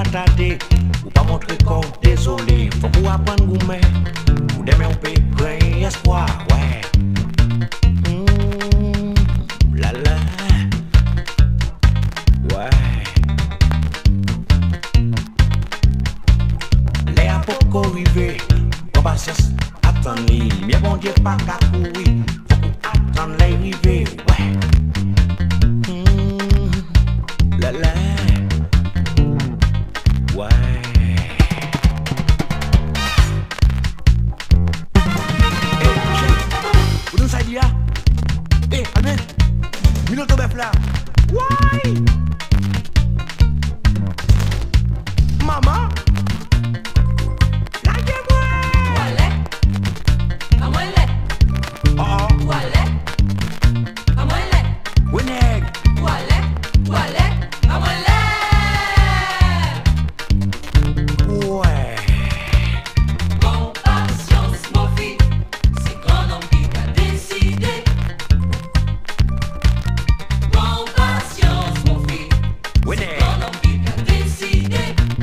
tâter, ou pas montrer qu'on désolé. Faut qu'on apprenne gourmet, ou demain on peut créer espoir, ouais. La la, ouais. Les apôtres arrivés, en patience, attendez. Bien bon Dieu pas qu'à courir, faut qu'on attende les arrivés, ouais. La la, ouais. Vous nous savez dire? Eh, Albert, Milo Tobef là. Ouais. Maman. Lâchez-moi. Toilette. Pas moi lait. Oh. Toilette. Pas moi lait. Wineg. Toilette. Toilette. Pas moi lait. Ouais. Bon patience, mon fils. C'est grand homme qui a décidé. Bon patience, mon fils. Wineg. Grand homme qui a décidé.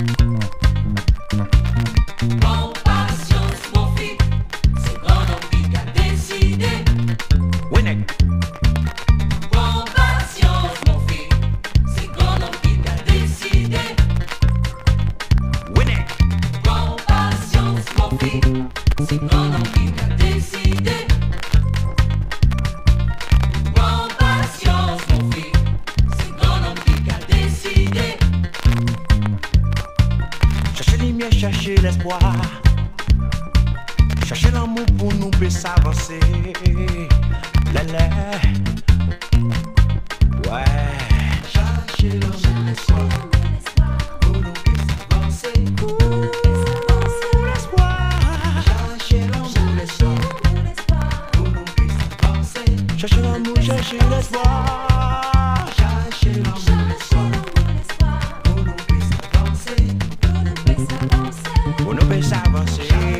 Bon patience, mon fils. C'est grand homme qui a décidé. Wineg. Bon patience, mon fils. C'est grand homme qui a décidé. Wineg. Bon patience, mon fils. C'est grand homme qui a décidé. Bon patience, mon fils. C'est grand homme qui a décidé. Cherchez les miens, cherchez l'espoir. Cherchez l'amour pour nous peut s'avancer. La la. Ouais. Cherchez l'amour, l'espoir. Pour nous peut s'avancer. L'espoir. Cherchez l'amour, l'espoir. Pour nous peut s'avancer. Cherchez l'amour, cherchez l'espoir. Cherchez l'amour, l'espoir. Pour nous peut s'avancer. Pour nous peut s'avancer.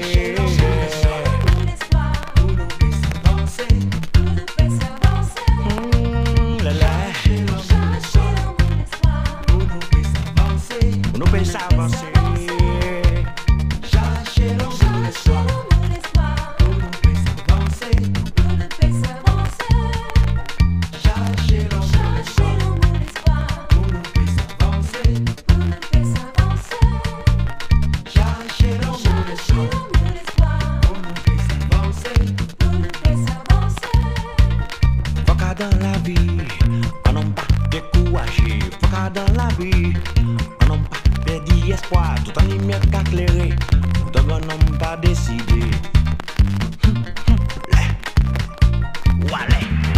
La la. Pour nous peut s'avancer. Cherchez l'amour, l'espoir. Pour nous peut s'avancer. Cherchez l'amour, l'espoir. Pour nous peut s'avancer. Cherchez l'amour, l'espoir. Pour nous peut s'avancer. Faut qu'à dans la vie, on n'a pas découragé. Faut qu'à dans la vie, on n'a pas perdu espoir. Tout en lumière qu'à éclairer, tout en on n'a pas décidé. Wallet.